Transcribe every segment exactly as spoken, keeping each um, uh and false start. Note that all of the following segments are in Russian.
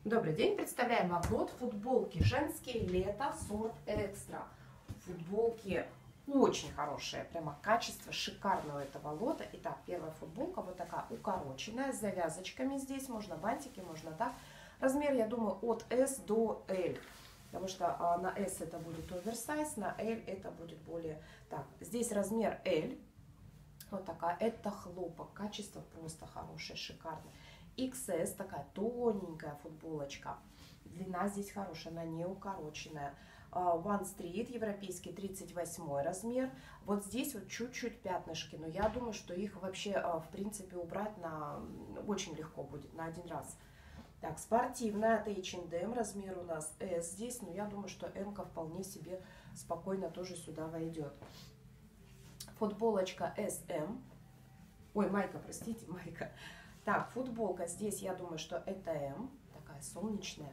Добрый день, представляем вам лот футболки женские лето сорт экстра. Футболки очень хорошие, прямо качество шикарное у этого лота. Итак, первая футболка вот такая укороченная, с завязочками здесь, можно бантики, можно так. Размер, я думаю, от эс до эль, потому что а, на эс это будет оверсайз, на эль это будет более... Так, здесь размер эль, вот такая, это хлопок, качество просто хорошее, шикарное. икс эс, такая тоненькая футболочка. Длина здесь хорошая, она не укороченная. One Street, европейский, тридцать восьмой размер. Вот здесь вот чуть-чуть пятнышки, но я думаю, что их вообще, в принципе, убрать на очень легко будет, на один раз. Так, спортивная от эйч энд эм, размер у нас эс здесь, но я думаю, что эм-ка вполне себе спокойно тоже сюда войдет. Футболочка эс эм. Ой, майка, простите, майка. Так, футболка здесь, я думаю, что это М, такая солнечная.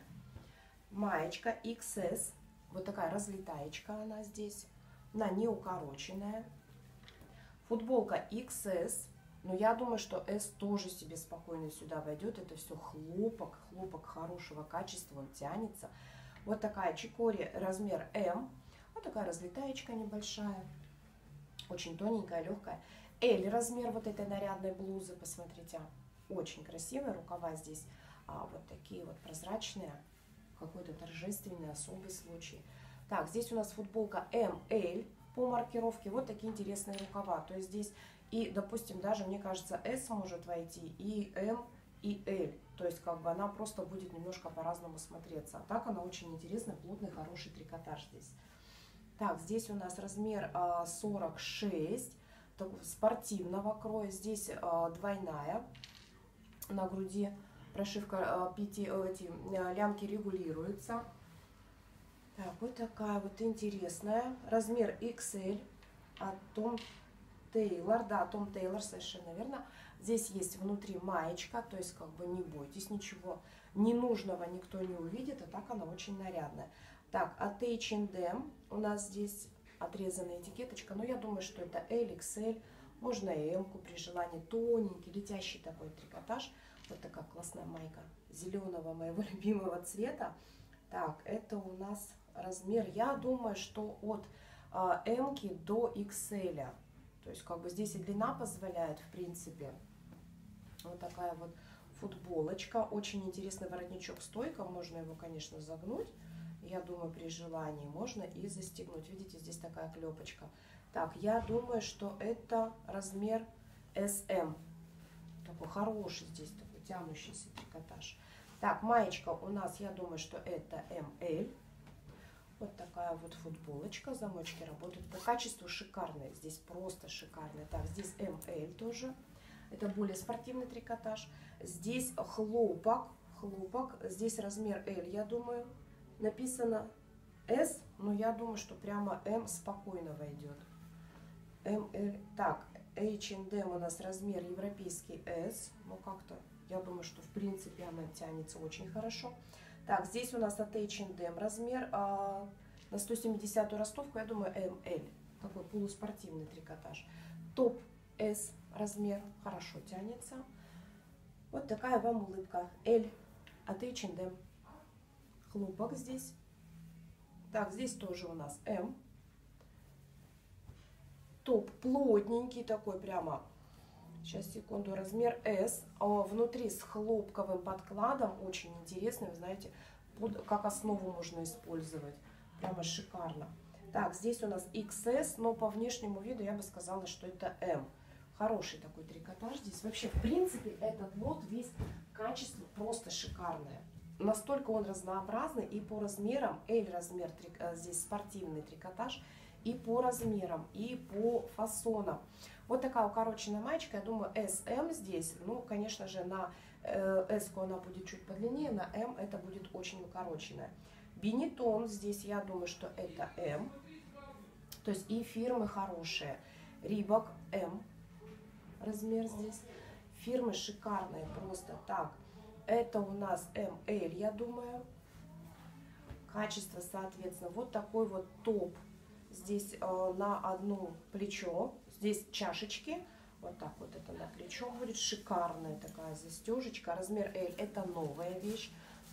Маечка икс эс, вот такая разлетаечка она здесь, она не укороченная. Футболка икс эс, но я думаю, что эс тоже себе спокойно сюда войдет. Это все хлопок, хлопок хорошего качества, он тянется. Вот такая чикори, размер М, вот такая разлетаечка небольшая, очень тоненькая, легкая. Эль размер вот этой нарядной блузы, посмотрите. Очень красивые рукава здесь, а, вот такие вот прозрачные, какой-то торжественный особый случай. Так, здесь у нас футболка эм эль по маркировке, вот такие интересные рукава. То есть здесь и, допустим, даже, мне кажется, эс может войти, и эм, и эль. То есть как бы она просто будет немножко по-разному смотреться. А так она очень интересная, плотный, хороший трикотаж здесь. Так, здесь у нас размер а, сорок шесть, спортивного кроя, здесь а, двойная. На груди прошивка пяти, эти лямки регулируется. Так, вот такая вот интересная. Размер икс эль от Том Тейлор. Да, Том Тейлор, совершенно верно. Здесь есть внутри маечка, то есть как бы не бойтесь, ничего ненужного никто не увидит, а так она очень нарядная. Так, от эйч энд эм у нас здесь отрезанная этикеточка, но я думаю, что это эль, икс эль. Можно и М-ку при желании, тоненький, летящий такой трикотаж. Вот такая классная майка зеленого моего любимого цвета. Так, это у нас размер, я думаю, что от а, М-ки до икс эль. То есть как бы здесь и длина позволяет, в принципе. Вот такая вот футболочка. Очень интересный воротничок, стойка. Можно его, конечно, загнуть. Я думаю, при желании можно и застегнуть. Видите, здесь такая клепочка. Так, я думаю, что это размер эс эм. Такой хороший здесь, такой тянущийся трикотаж. Так, маечка у нас, я думаю, что это эм эль. Вот такая вот футболочка, замочки работают. По качеству шикарные, здесь просто шикарные. Так, здесь эм эль тоже. Это более спортивный трикотаж. Здесь хлопок, хлопок. Здесь размер эль, я думаю. Написано эс, но я думаю, что прямо эм спокойно войдет. эм эль. Так, эйч энд эм у нас размер европейский эс. Ну как-то, я думаю, что в принципе она тянется очень хорошо. Так, здесь у нас от эйч энд эм размер а, на сто семидесятую ростовку, я думаю, эм эль. Такой полуспортивный трикотаж. Топ эс размер, хорошо тянется. Вот такая вам улыбка. Эль от эйч энд эм. Хлопок здесь. Так, здесь тоже у нас М. Топ плотненький такой прямо. Сейчас, секунду, размер эс. Внутри с хлопковым подкладом. Очень интересный, вы знаете, как основу можно использовать. Прямо шикарно. Так, здесь у нас икс эс, но по внешнему виду я бы сказала, что это М. Хороший такой трикотаж здесь. Вообще, в принципе, этот лот весь качество просто шикарное. Настолько он разнообразный и по размерам, эль размер, здесь спортивный трикотаж, и по размерам, и по фасонам. Вот такая укороченная маечка, я думаю, эс эм здесь, ну, конечно же, на эс-ку она будет чуть подлиннее, на М это будет очень укороченная. Бенетон здесь, я думаю, что это М, то есть и фирмы хорошие. Рибок М размер здесь, фирмы шикарные просто. Так, это у нас эм эль, я думаю. Качество, соответственно, вот такой вот топ. Здесь э, на одно плечо. Здесь чашечки. Вот так вот это на плечо будет. Шикарная такая застежечка. Размер эль это новая вещь.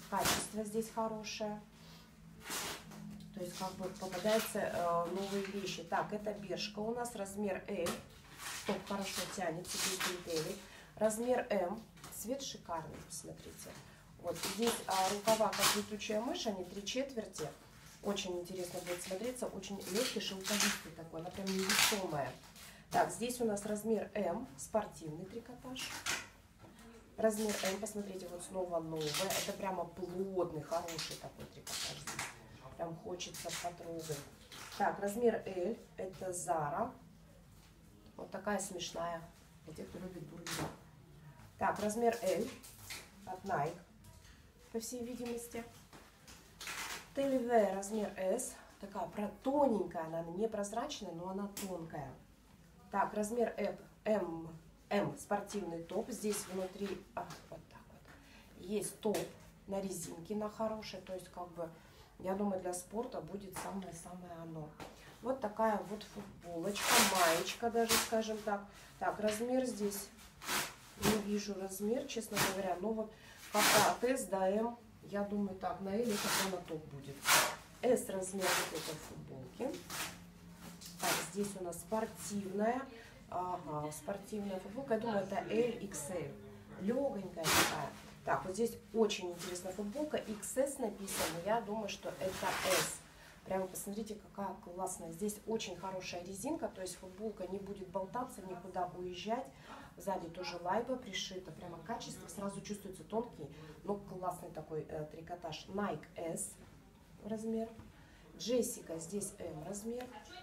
качество здесь хорошее. То есть как бы попадаются э, новые вещи. Так, это бершка у нас, размер L. Топ хорошо тянется, без бретелей. Размер М. Цвет шикарный, посмотрите. Вот здесь а, рукава, как летучая мышь, они три четверти. Очень интересно будет смотреться. Очень легкий, шелковистый такой. Она прям невесомая. Так, здесь у нас размер М. Спортивный трикотаж. Размер М, посмотрите, вот снова новое. Это прямо плотный, хороший такой трикотаж. Прям хочется потрогать. Так, размер L. Это Zara. Вот такая смешная. Для тех, кто любит бургер. Так, размер L. От Nike. По всей видимости. Телеве, размер S. Такая тоненькая. Она не прозрачная, но она тонкая. Так, размер M. М, спортивный топ. Здесь внутри, а, вот так вот, есть топ на резинке, на хорошей. То есть, как бы, я думаю, для спорта будет самое-самое оно. Вот такая вот футболочка, маечка даже, скажем так. Так, размер здесь, не вижу размер, честно говоря. Но вот как-то от S до М, я думаю, так, на L это прямо топ будет. S размер вот этой футболки. Так, здесь у нас спортивная. Ага, спортивная футболка. Я думаю, это L икс эль. Легонькая такая. Так, вот здесь очень интересная футболка. икс эс написано. Я думаю, что это S. Прямо посмотрите, какая классная. Здесь очень хорошая резинка. То есть футболка не будет болтаться, никуда уезжать. Сзади тоже лайба пришита. Прямо качество. Сразу чувствуется тонкий, но классный такой э, трикотаж. Nike S размер. Джессика здесь M размер.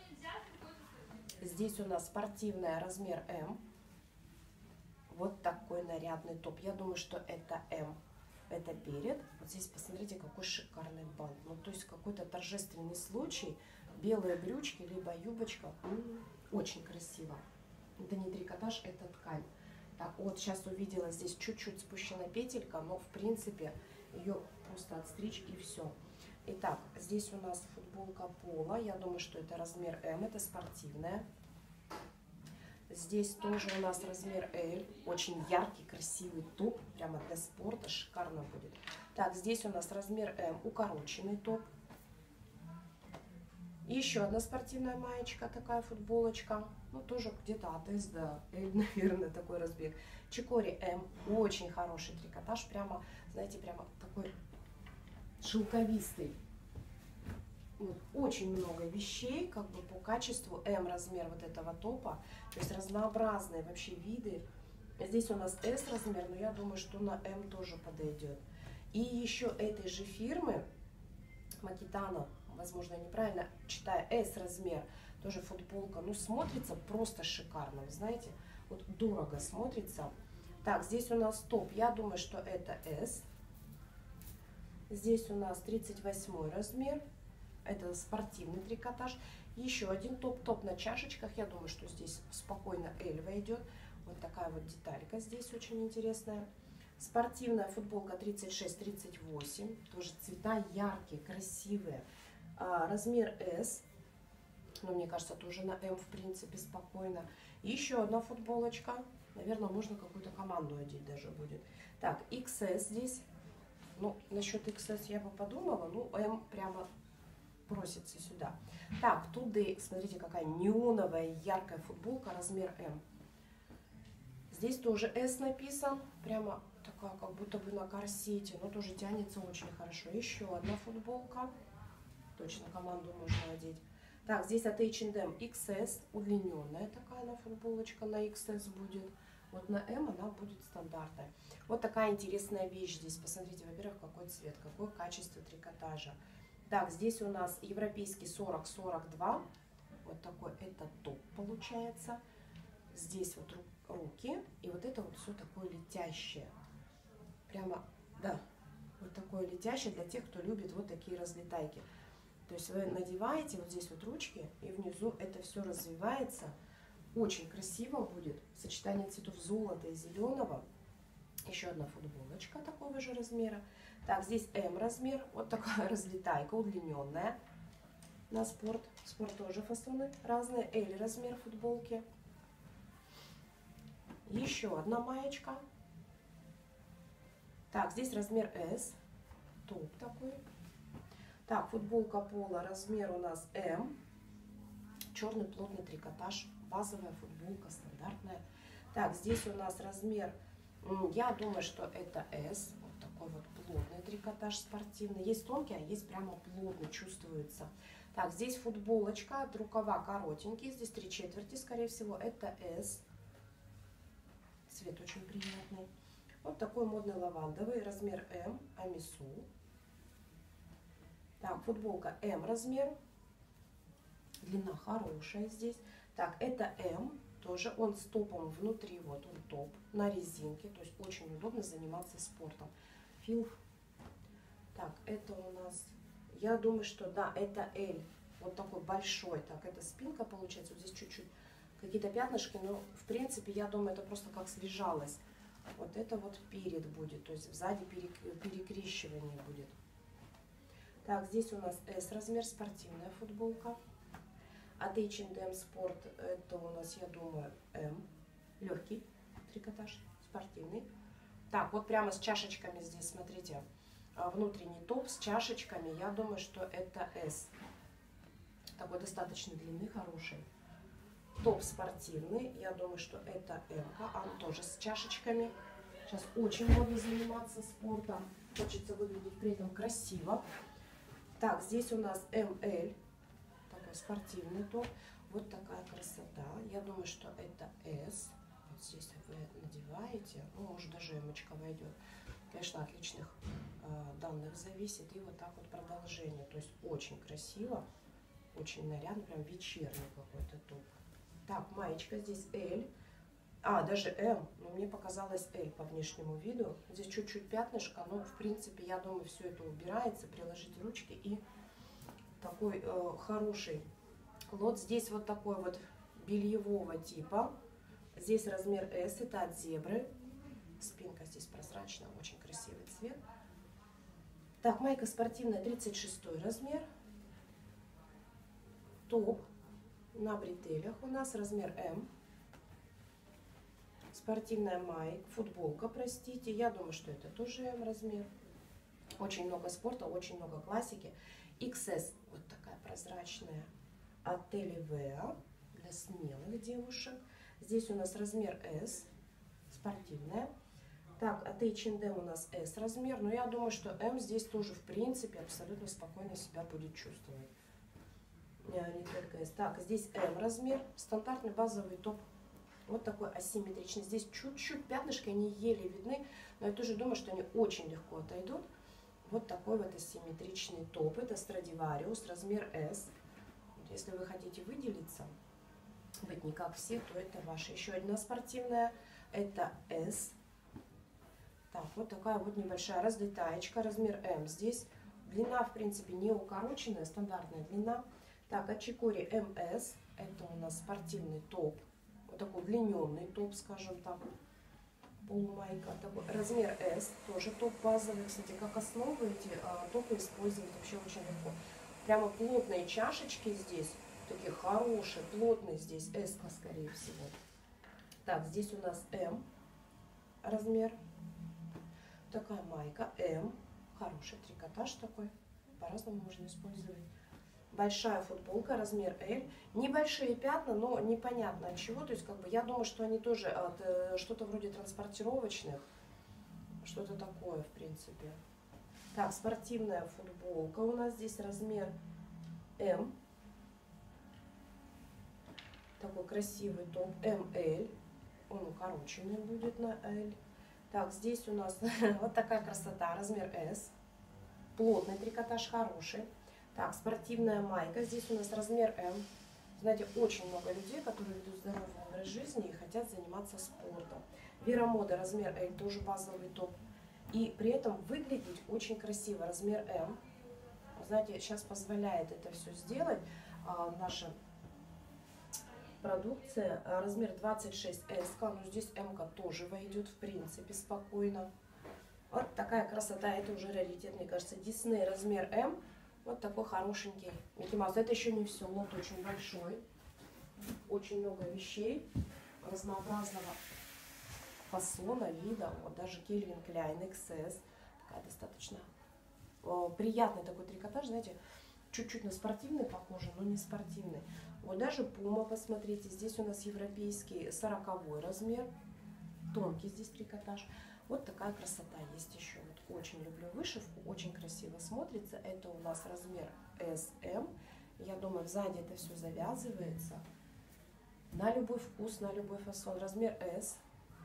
Здесь у нас спортивная, размер М. Вот такой нарядный топ. Я думаю, что это М. Это перед. Вот здесь посмотрите, какой шикарный бант. Ну, то есть какой-то торжественный случай. Белые брючки, либо юбочка. М-м, очень красиво. Это не трикотаж, это ткань. Так, вот сейчас увидела здесь чуть-чуть спущена петелька, но в принципе ее просто отстричь и все. Итак, здесь у нас футболка пола. Я думаю, что это размер М. Это спортивная. Здесь тоже у нас размер L. Очень яркий, красивый топ. Прямо для спорта. Шикарно будет. Так, здесь у нас размер М. Укороченный топ. И еще одна спортивная маечка. Такая футболочка. Ну, тоже где-то от S до L, наверное, такой разбег. Чикори М. Очень хороший трикотаж. Прямо, знаете, прямо такой шелковистый. Вот, очень много вещей, как бы по качеству. М размер вот этого топа. То есть разнообразные вообще виды. Здесь у нас S размер, но я думаю, что на М тоже подойдет. И еще этой же фирмы, Макитано, возможно, неправильно читаю, S размер, тоже футболка. Ну, смотрится просто шикарно, вы знаете. Вот дорого смотрится. Так, здесь у нас топ. Я думаю, что это S. Здесь у нас тридцать восьмой размер. Это спортивный трикотаж. Еще один топ-топ на чашечках. Я думаю, что здесь спокойно L войдет. Вот такая вот деталька здесь очень интересная. Спортивная футболка тридцать шесть тридцать восемь. Тоже цвета яркие, красивые. А, размер S. Но мне кажется, тоже на М в принципе спокойно. И еще одна футболочка. Наверное, можно какую-то команду одеть даже будет. Так, икс эс здесь. Ну, насчет икс эс я бы подумала. Ну, М прямо просится сюда. Так, Today, смотрите, какая неоновая, яркая футболка, размер М. Здесь тоже S написан, прямо такая, как будто бы на корсете, но тоже тянется очень хорошо. Еще одна футболка, точно команду можно одеть. Так, здесь от эйч энд эм икс эс, удлиненная такая она футболочка, на икс эс будет. Вот на М она будет стандартная. Вот такая интересная вещь здесь. Посмотрите, во-первых, какой цвет, какое качество трикотажа. Так, здесь у нас европейский сорок сорок два. Вот такой это топ получается. Здесь вот руки. И вот это вот все такое летящее. Прямо, да, вот такое летящее для тех, кто любит вот такие разлетайки. То есть вы надеваете вот здесь вот ручки, и внизу это все развивается. Очень красиво будет. Сочетание цветов золота и зеленого. Еще одна футболочка такого же размера. Так, здесь М размер. Вот такая разлетайка, удлиненная. На спорт. Спорт тоже фасоны разные. L размер футболки. Еще одна маечка. Так, здесь размер S. топ такой. Так, футболка пола, размер у нас М. Черный плотный трикотаж, базовая футболка, стандартная. Так, здесь у нас размер, я думаю, что это S. Вот такой вот плотный трикотаж спортивный. Есть тонкий, а есть прямо плотный, чувствуется. Так, здесь футболочка, от рукава коротенький, здесь три четверти, скорее всего, это S. Цвет очень приятный. Вот такой модный лавандовый, размер М, Амису. Так, футболка М размер. Длина хорошая здесь. Так, это М, тоже он с топом внутри, вот он топ на резинке, то есть очень удобно заниматься спортом. Фил. Так, это у нас, я думаю, что да, это L, вот такой большой. Так, это спинка получается, вот здесь чуть-чуть какие-то пятнышки, но в принципе, я думаю, это просто как слежалось. Вот это вот перед будет, то есть сзади перекрещивание будет. Так, здесь у нас S размер, спортивная футболка. От эйч энд эм Sport это у нас, я думаю, М. Легкий трикотаж, спортивный. Так, вот прямо с чашечками здесь, смотрите, внутренний топ с чашечками. Я думаю, что это S. Такой достаточно длинный, хороший. Топ спортивный. Я думаю, что это М. Он тоже с чашечками. Сейчас очень модно заниматься спортом. Хочется выглядеть при этом красиво. Так, здесь у нас эм эл. Такой спортивный топ. Вот такая красота. Я думаю, что это S. Вот здесь вы надеваете. Ну, может, даже эмочка войдет. Конечно, от личных э, данных зависит. И вот так вот продолжение. То есть очень красиво. Очень нарядно. Прям вечерний какой-то топ. Так, маечка здесь L. А, даже М. Но мне показалось L по внешнему виду. Здесь чуть-чуть пятнышко. Но, в принципе, я думаю, все это убирается. Приложите ручки и такой э, хороший лот. Здесь вот такой вот бельевого типа. Здесь размер S. Это от зебры. Спинка здесь прозрачная. Очень красивый цвет. Так, майка спортивная, тридцать шестой размер. Топ на бретелях у нас размер М. Спортивная майка, футболка, простите. Я думаю, что это тоже М размер. Очень много спорта, очень много классики. икс эс, вот такая прозрачная, от Телевеа, для смелых девушек. Здесь у нас размер S, спортивная. Так, от эйч энд эм у нас S размер, но я думаю, что М здесь тоже, в принципе, абсолютно спокойно себя будет чувствовать. Не только S. Так, здесь М размер, стандартный базовый топ. Вот такой асимметричный. Здесь чуть-чуть пятнышки, они еле видны, но я тоже думаю, что они очень легко отойдут. Вот такой вот асимметричный топ. Это Stradivarius, размер S. Если вы хотите выделиться, быть не как все, то это ваша. Еще одна спортивная, это S. Так, вот такая вот небольшая разлетаечка, размер М здесь. Длина, в принципе, не укороченная, стандартная длина. Так, от Чикори эм эс, это у нас спортивный топ. Вот такой удлиненный топ, скажем так. Полумайка. Такой размер S, тоже топ базовый. Кстати, как основу эти а, топы использовать вообще очень легко. Прямо плотные чашечки здесь. Такие хорошие, плотные здесь. S, скорее всего. Так, здесь у нас М размер. Такая майка М. Хороший трикотаж такой. По-разному можно использовать. Большая футболка, размер L. Небольшие пятна, но непонятно от чего. То есть, как бы, я думаю, что они тоже от э, что-то вроде транспортировочных. Что-то такое, в принципе. Так, спортивная футболка у нас здесь размер М. Такой красивый топ эм эл. Он укороченный будет на L. Так, здесь у нас вот такая красота, размер S. Плотный трикотаж, хороший. Так, спортивная майка. Здесь у нас размер М. Знаете, очень много людей, которые ведут здоровый образ жизни и хотят заниматься спортом. Вера Мода, размер L, тоже базовый топ. И при этом выглядеть очень красиво. Размер М. Знаете, сейчас позволяет это все сделать. А, наша продукция. Размер двадцать шесть эс. Ну, здесь М тоже войдет, в принципе, спокойно. Вот такая красота. Это уже раритет, мне кажется. Дисней, размер М. Вот такой хорошенький Микки Маус. Это еще не все, лот очень большой. Очень много вещей разнообразного фасона, вида. Вот даже Кельвин Кляйн икс эс. Такая достаточно приятный такой трикотаж, знаете, чуть-чуть на спортивный похоже, но не спортивный. Вот даже Puma, посмотрите, здесь у нас европейский сороковой размер, тонкий здесь трикотаж. Вот такая красота есть еще. Вот очень люблю вышивку, очень красиво смотрится. Это у нас размер эс эм. Я думаю, сзади это все завязывается. На любой вкус, на любой фасон. Размер эс.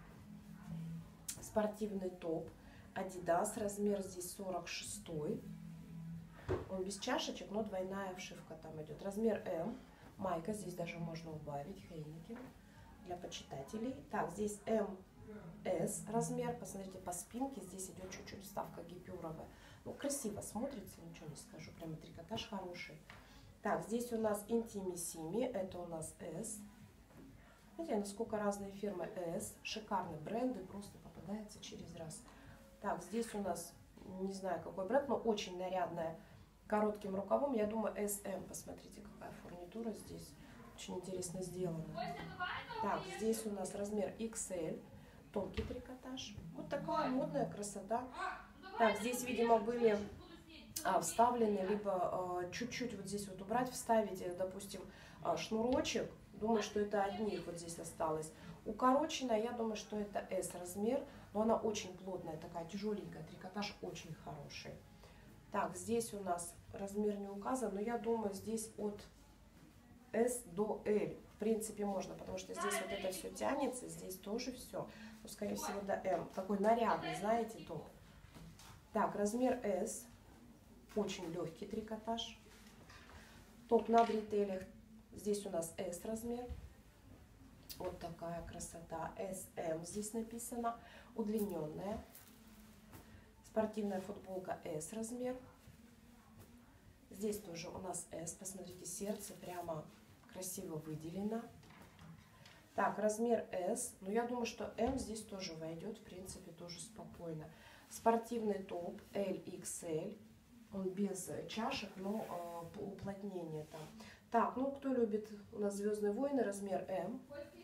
Спортивный топ. Adidas, размер здесь сорок шестой. Он без чашечек, но двойная вшивка там идет. Размер эм. Майка, здесь даже можно убавить. Хейнекен для почитателей. Так, здесь эм эс размер. Посмотрите, по спинке здесь идет чуть-чуть вставка гипюровая. Ну, красиво смотрится, ничего не скажу. Прямо трикотаж хороший. Так, здесь у нас Intimissimi. Это у нас эс. Видите, насколько разные фирмы эс. Шикарные бренды, просто попадаются через раз. Так, здесь у нас, не знаю какой бренд, но очень нарядная, коротким рукавом. Я думаю, эс эм. Посмотрите, какая фурнитура здесь. Очень интересно сделана. Так, здесь у нас размер икс эль. Тонкий трикотаж. Вот такая модная красота. Так, здесь, видимо, были а, вставлены, либо чуть-чуть а, вот здесь вот убрать, вставить, допустим, а, шнурочек. Думаю, что это от них вот здесь осталось. Укороченная, я думаю, что это эс размер, но она очень плотная, такая тяжеленькая, трикотаж очень хороший. Так, здесь у нас размер не указан, но я думаю, здесь от эс до эль. В принципе, можно, потому что здесь вот это все тянется, здесь тоже все. Ну, скорее всего, до эм. Такой нарядный, знаете, топ. Так, размер эс. Очень легкий трикотаж. Топ на бретелях. Здесь у нас эс размер. Вот такая красота. эс эм здесь написано. Удлиненная. Спортивная футболка эс размер. Здесь тоже у нас эс. Посмотрите, сердце прямо красиво выделено. Так, размер эс. Ну, я думаю, что эм здесь тоже войдет. В принципе, тоже спокойно. Спортивный топ эль икс эль. Он без чашек, но э, уплотнение там. Так, ну, кто любит у нас Звездные войны, размер эм.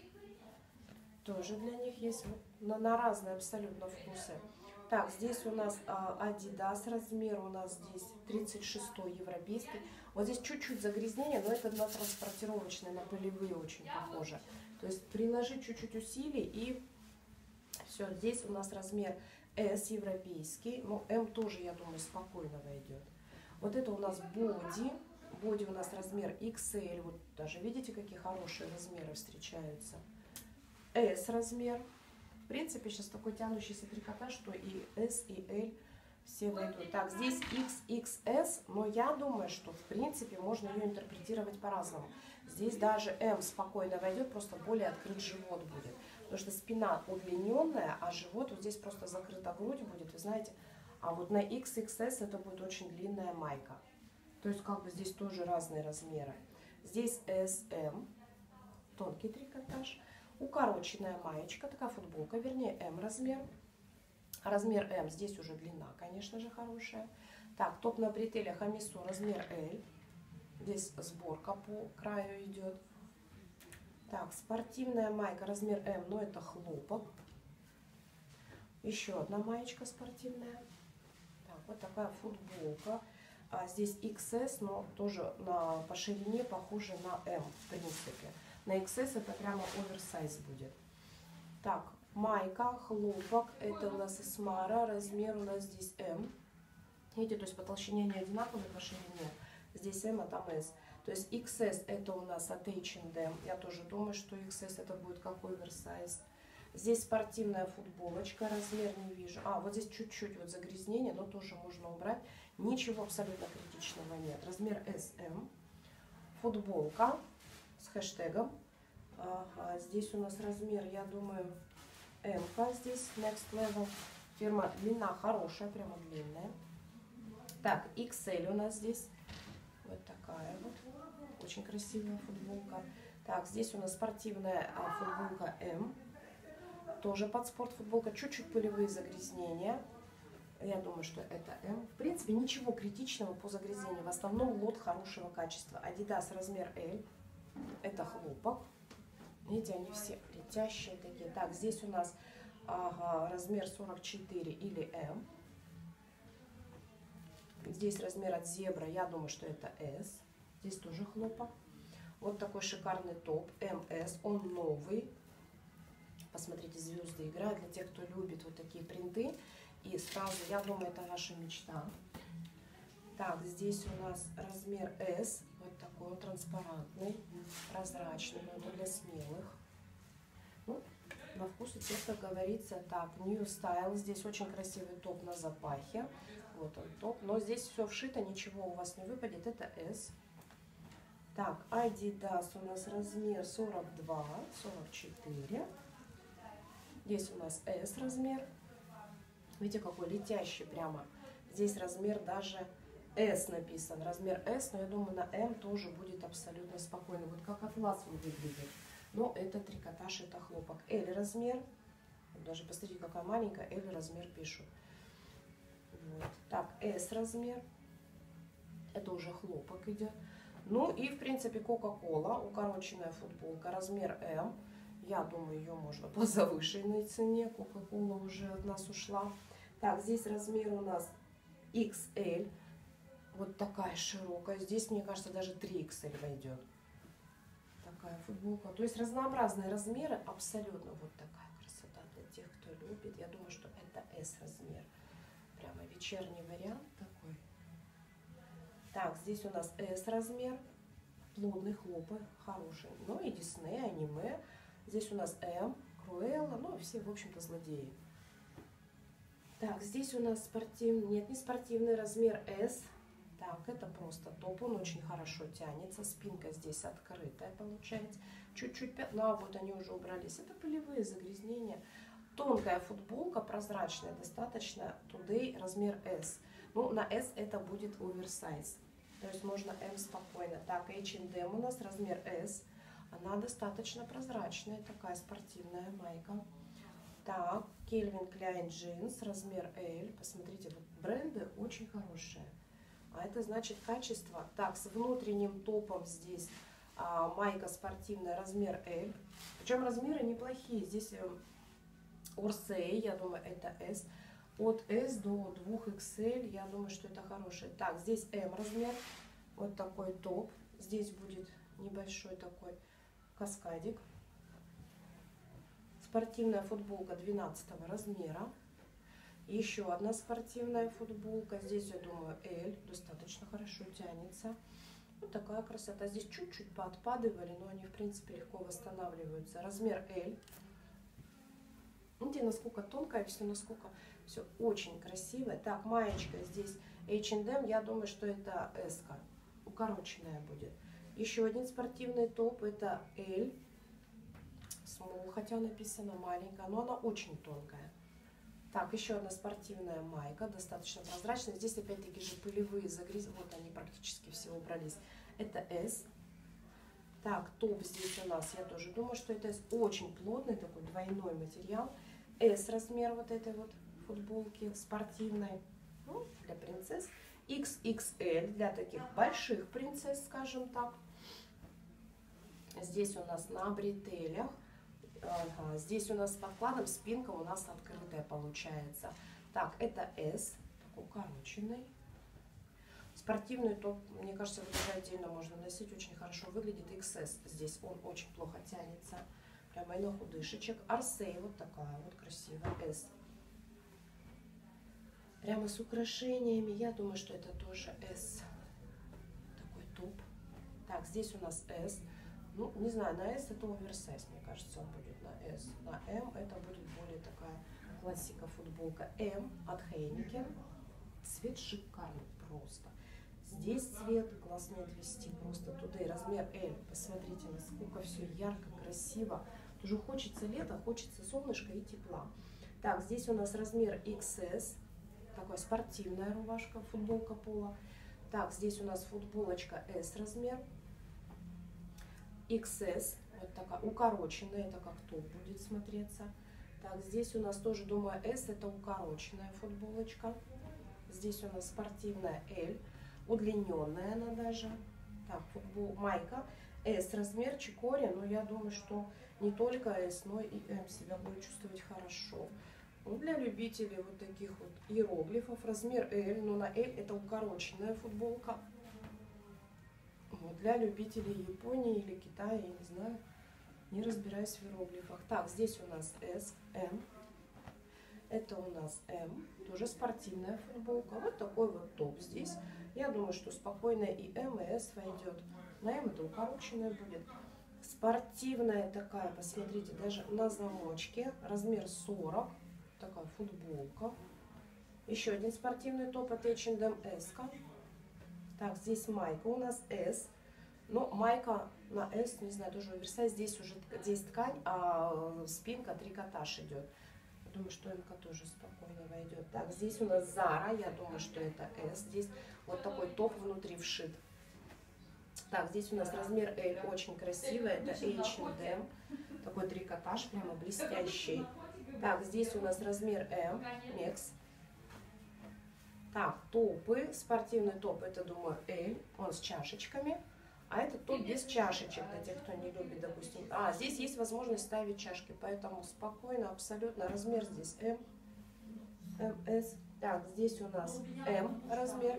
Тоже для них есть на, на разные абсолютно вкусы. Так, здесь у нас а, Adidas размер, у нас здесь тридцать шестой европейский. Вот здесь чуть-чуть загрязнение, но это на транспортировочные, на полевые очень похоже. То есть приложить чуть-чуть усилий и все. Здесь у нас размер эс европейский, но эм тоже, я думаю, спокойно войдет. Вот это у нас боди. Боди у нас размер икс эль. Вот даже видите, какие хорошие размеры встречаются. эс размер. В принципе, сейчас такой тянущийся трикотаж, что и эс, и эль все войдут. Так, здесь икс икс эс, но я думаю, что в принципе можно ее интерпретировать по-разному. Здесь даже эм спокойно войдет, просто более открыт живот будет. Потому что спина удлиненная, а живот вот здесь просто закрыта грудь будет, вы знаете. А вот на икс икс эс это будет очень длинная майка. То есть как бы здесь тоже разные размеры. Здесь эс эм, тонкий трикотаж. Укороченная маечка, такая футболка, вернее эм размер. Размер эм, здесь уже длина, конечно же, хорошая. Так, топ на бретелях Амисо, размер эль. Здесь сборка по краю идет. Так, спортивная майка, размер эм, но это хлопок. Еще одна маечка спортивная. Так, вот такая футболка. А здесь икс эс, но тоже на, по ширине похоже на эм, в принципе. На икс эс это прямо оверсайз будет. Так, майка, хлопок, это у нас Исмара, размер у нас здесь эм. Видите, то есть по толщине не одинаковые, по ширине. Здесь эм, а там эс. То есть икс эс это у нас от эйч энд эм. Я тоже думаю, что икс эс это будет как оверсайз. Здесь спортивная футболочка, размер не вижу. А, вот здесь чуть-чуть вот загрязнение, но тоже можно убрать. Ничего абсолютно критичного нет. Размер эс эм. Футболка с хэштегом. Ага, здесь у нас размер, я думаю, эм. Здесь Next Level. Фирма, длина хорошая, прямо длинная. Так, икс эль у нас здесь. Вот такая вот. Очень красивая футболка. Так, здесь у нас спортивная а, футболка эм. Тоже под спорт футболка. Чуть-чуть пылевые загрязнения. Я думаю, что это эм. В принципе, ничего критичного по загрязнению. В основном лот хорошего качества. Adidas размер эль. Это хлопок. Видите, они все летящие такие. Так, здесь у нас ага, размер сорок четыре или эм. Здесь размер от зебра, я думаю, что это S. Здесь тоже хлопок. Вот такой шикарный топ эм эс, он новый. Посмотрите, звезды играют для тех, кто любит вот такие принты. И сразу, я думаю, это ваша мечта. Так, здесь у нас размер S, вот такой вот транспарантный, прозрачный, но это для смелых. Ну, на вкус у тех, как говорится. Так, New Style, здесь очень красивый топ на запахе. Вот он топ, но здесь все вшито, ничего у вас не выпадет, это S. Так, Adidas у нас размер сорок два, сорок четыре. Здесь у нас S размер. Видите, какой летящий прямо. Здесь размер даже S написан. Размер S, но я думаю, на M тоже будет абсолютно спокойно. Вот как атлас он выглядит. Но это трикотаж, это хлопок. L размер. Даже посмотрите, какая маленькая. L размер пишу. Вот. Так, S размер. Это уже хлопок идет. Ну и, в принципе, Coca-Cola. Укороченная футболка. Размер M. Я думаю, ее можно по завышенной цене. Coca-Cola уже от нас ушла. Так, здесь размер у нас икс эль. Вот такая широкая. Здесь, мне кажется, даже три икс эль войдет. Такая футболка. То есть разнообразные размеры. Абсолютно вот такая красота для тех, кто любит. Я думаю, что это S размер. Прямо вечерний вариант такой. Так, здесь у нас S размер. Плотный хлопок. Хороший. Ну и Disney, аниме. Здесь у нас M, Cruella, ну все, в общем-то, злодеи. Так, здесь у нас спортивный, нет, не спортивный, размер S. Так, это просто топ, он очень хорошо тянется. Спинка здесь открытая получается. Чуть-чуть пятна, вот они уже убрались. Это пылевые загрязнения. Тонкая футболка, прозрачная, достаточно. Today, размер S. Ну, на S это будет оверсайз. То есть можно M спокойно. Так, эйч энд эм у нас размер S. Она достаточно прозрачная, такая спортивная майка. Так, Calvin Klein джинс, размер L. Посмотрите, вот бренды очень хорошие. А это значит качество. Так, с внутренним топом здесь а, майка спортивная, размер L. Причем размеры неплохие. Здесь э, Orsay, я думаю, это S. От S до два икс эль, я думаю, что это хороший. Так, здесь M размер. Вот такой топ. Здесь будет небольшой такой каскадик. Спортивная футболка двенадцатого размера. Еще одна спортивная футболка. Здесь, я думаю, L. Достаточно хорошо тянется. Вот такая красота. Здесь чуть-чуть поотпадывали, но они, в принципе, легко восстанавливаются. Размер L. Видите, насколько тонкое все, насколько все очень красивое. Так, маечка здесь эйч энд эм. Я думаю, что это S-ка. Укороченная будет. Еще один спортивный топ, это L, small, хотя написано маленькая, но она очень тонкая. Так, еще одна спортивная майка, достаточно прозрачная. Здесь опять-таки же пылевые загрязнения, вот они практически все убрались. Это S. Так, топ здесь у нас, я тоже думаю, что это S. Очень плотный такой двойной материал. S размер вот этой вот футболки спортивной, ну, для принцесс. икс икс эль для таких больших принцесс, скажем так. Здесь у нас на бретелях. Ага, здесь у нас с подкладом спинка у нас открытая получается. Так, это S, такой укороченный. Спортивный топ, мне кажется, вот уже отдельно можно носить, очень хорошо выглядит. икс эс, здесь он очень плохо тянется. Прямо и на худышечек. Orsay, вот такая вот красивая S. Прямо с украшениями, я думаю, что это тоже S. Такой топ. Так, здесь у нас S. Ну, не знаю, на S это оверсайз, мне кажется, он будет на S. На M это будет более такая классика футболка. M от Heineken. Цвет шикарный просто. Здесь цвет глаз не отвести просто туда. И размер L. Посмотрите, насколько все ярко, красиво. Тоже хочется лета, хочется солнышка и тепла. Так, здесь у нас размер икс эс. Такая спортивная рубашка, футболка пола. Так, здесь у нас футболочка S размер. икс эс, вот такая укороченная, это как топ будет смотреться. Так, здесь у нас тоже, думаю, S, это укороченная футболочка. Здесь у нас спортивная L, удлиненная она даже. Так, футбол, майка S размер, чикори, но я думаю, что не только S, но и M себя будет чувствовать хорошо. Ну, для любителей вот таких вот иероглифов. Размер L, но на L это укороченная футболка. Вот, для любителей Японии или Китая, я не знаю, не разбираюсь в иероглифах. Так, здесь у нас S, M. Это у нас M, тоже спортивная футболка. Вот такой вот топ здесь. Я думаю, что спокойно и M, и S войдет. На M это укороченная будет. Спортивная такая, посмотрите, даже на замочке. Размер сорок. Такая футболка. Еще один спортивный топ от эйч энд эм, S. Так, здесь майка у нас S. Но майка на S, не знаю, тоже оверсайз. Здесь уже здесь ткань, а спинка трикотаж идет. Думаю, что М-ка тоже спокойно войдет. Так, здесь у нас Zara, я думаю, что это S. Здесь вот такой топ внутри вшит. Так, здесь у нас размер L, очень красивый, это эйч энд эм. Такой трикотаж, прямо блестящий. Так, здесь у нас размер M, Мекс. Так, топы, спортивный топ, это, думаю, L, он с чашечками. А этот топ без чашечек, для тех, кто не любит, допустим. А, здесь есть возможность ставить чашки, поэтому спокойно, абсолютно. Размер здесь M, эм эс. Так, здесь у нас M размер.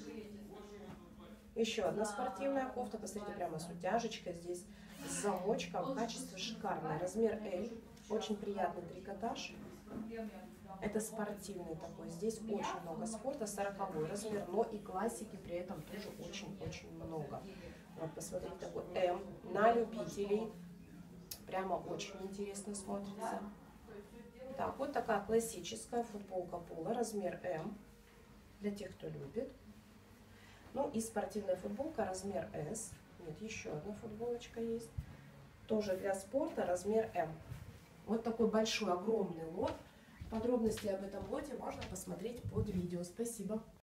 Еще одна спортивная кофта, посмотрите, прямо с утяжечкой здесь, с замочком. Качество шикарное. Размер L, очень приятный трикотаж. Это спортивный такой. Здесь очень много спорта, сороковой размер, но и классики при этом тоже очень-очень много. Вот, посмотрите, такой М на любителей. Прямо очень интересно смотрится. Так, вот такая классическая футболка пола, размер М. Для тех, кто любит. Ну и спортивная футболка, размер S. Нет, еще одна футболочка есть. Тоже для спорта, размер М. Вот такой большой, огромный лот. Подробности об этом лоте можно посмотреть под видео. Спасибо.